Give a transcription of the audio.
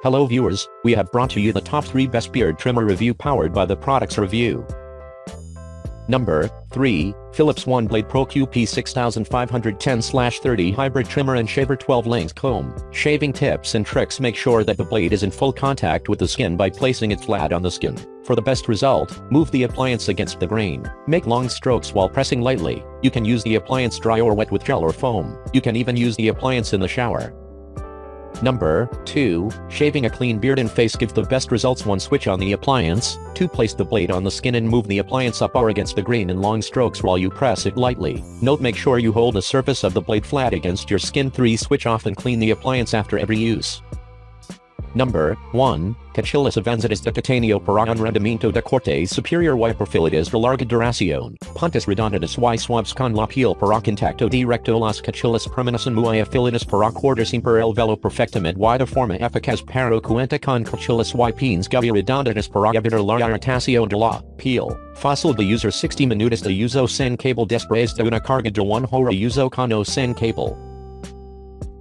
Hello viewers, we have brought to you the top 3 best beard trimmer review powered by the products review. Number 3, Philips OneBlade Pro QP6510/30 Hybrid Trimmer and Shaver 12-length Comb. Shaving tips and tricks: make sure that the blade is in full contact with the skin by placing it flat on the skin. For the best result, move the appliance against the grain. Make long strokes while pressing lightly. You can use the appliance dry or wet with gel or foam. You can even use the appliance in the shower. Number 2, shaving a clean beard and face gives the best results. 1. Switch on the appliance. 2. Place the blade on the skin and move the appliance up or against the grain in long strokes while you press it lightly. Note: make sure you hold the surface of the blade flat against your skin. 3. Switch off and clean the appliance after every use. Number 1, Cachillas Avanzadas de Titanio para un rendimiento de corte superior y perfiladas de larga duración. Puntas redondas y suaves con la piel para contacto directo. Las cachillas permanecen muy afiladas para cortar siempre el velo perfectamente y de forma eficaz. Para cuenta con cachillas y pines redondas para evitar la irritación de la piel. Fácil de usar. 60 minutos de uso sin cable después de una carga de 1 hora uso con o sin cable.